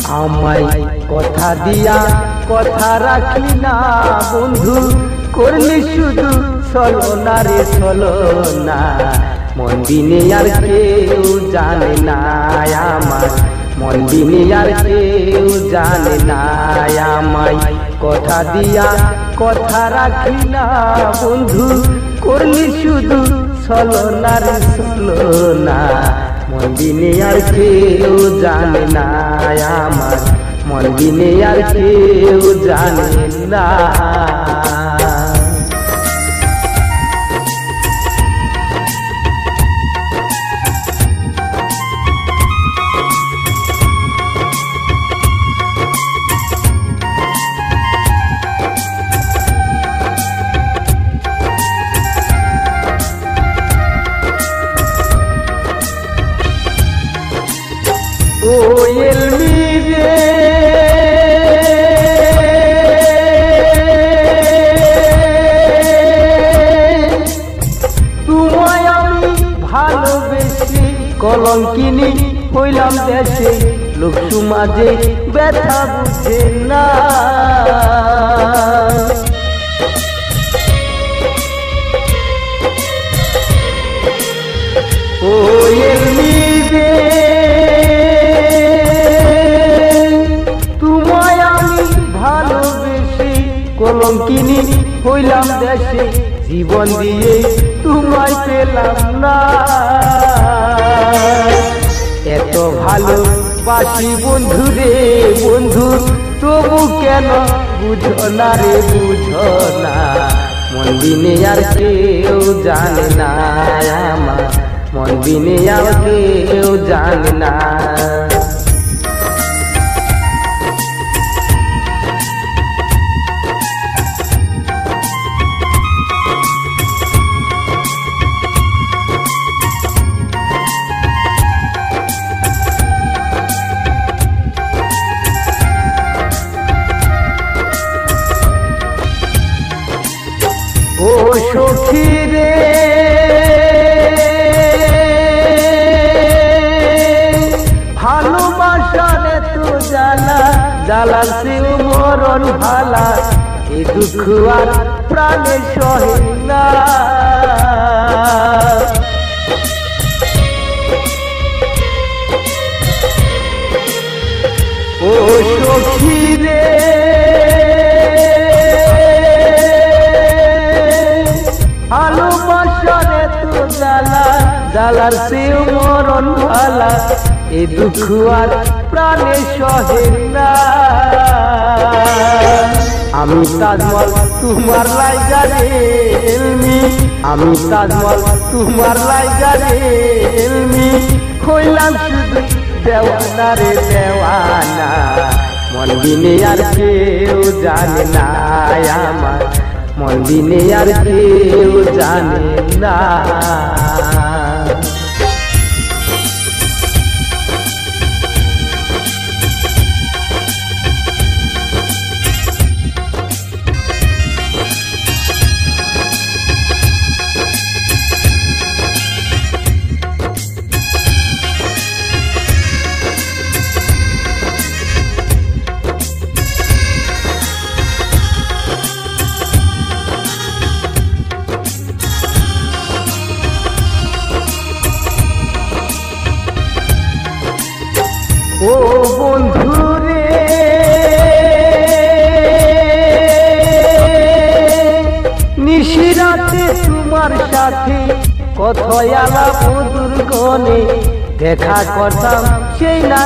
আমায় কথা দিয়া কথা রাখলি না বন্ধু, করলি শুধু ছলনা রে ছলনা। মন বিনে আর কেউ জানে না আমার, মন বিনে আর কেউ জানে না আমায়। কথা দিয়া কথা রাখলি না বন্ধু, করলি শুধু ছলনা রে ছলনা। মন বিনে আর কেউ জানে না আমার, মন বিনে আর কেউ জানে না। ও এলমি রে তোমায় আমি ভালোবেসে কলঙ্কিনী হইলাম দেশে, লোক সমাজে ব্যথা বুঝে না। ও এলমি রে তোমায় আমি ভালোবেসে কলঙ্কিনী হইলাম দেশে, জীবন দিয়ে তোমায় পেলাম না। এত ভালোবাসি বন্ধু রে বন্ধু, তবু কেন বুঝো না রে বুঝো না। মন বিনে আর কেউ জানে না আমার, মন বিনে আর কেউ জানে না। ও সখী রে ভালোবাসার এত জ্বালা, জ্বালার চেয়েও মরণ ভালা। এই দুঃখ আর প্রাণে সহে না। ও সখী রে ভালোবাসার এত জ্বালা, জ্বালার চেয়েও মরণ ভালা। এই দুঃখ আর প্রাণে সহে না। আমি তাজমহল তোমার লাইগা রে এলমি, আমি তাজমহল তোমার লাইগা রে এলমি, হইলাম শুধু দেওয়ানা রে দেওয়ানা। মন বিনে আর কেউ জানে না আমার, মন বিনে আর কেউ জানে না। ও বন্ধু রে নিশিরাতে তোমার সাথে কথায় আলাপ দুর্গনে, দেখা করতাম সেই না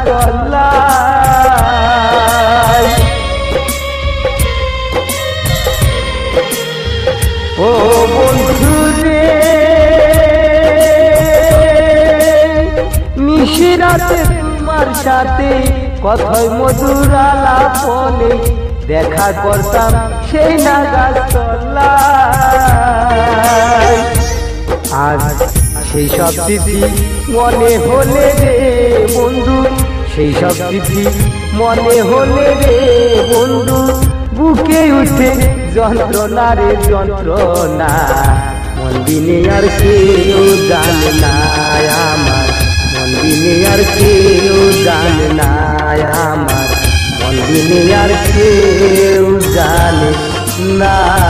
গাছতলায়। ও বন্ধু রে নিশিরাতে তোমার সাথে কথায় মধুর আলাপনে, দেখা করতাম সেই না গাছতলায়। আজ সেই সব স্মৃতি মনে হলে রে বন্ধু, সেই সব স্মৃতি মনে হলে রে বন্ধু, বুকে উঠে যন্ত্রণা রে যন্ত্রণা। মন বিনে আর কেউ জানে না আমার, মন বিনে আর কেউ জানে না। কেউ জানে না।